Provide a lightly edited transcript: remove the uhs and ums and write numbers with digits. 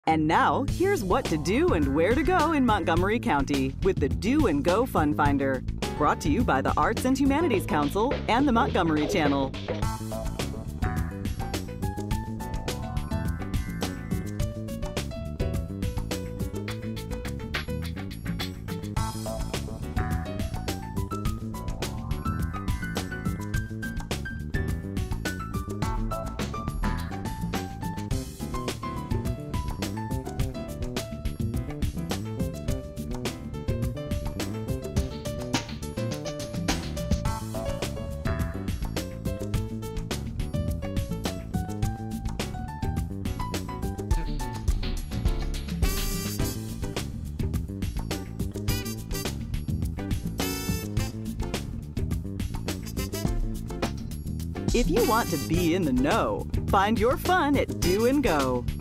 And now, here's what to do and where to go in Montgomery County with the Do and Go Fun Finder. Brought to you by the Arts and Humanities Council and the Montgomery Channel. If you want to be in the know, find your fun at Do and Go.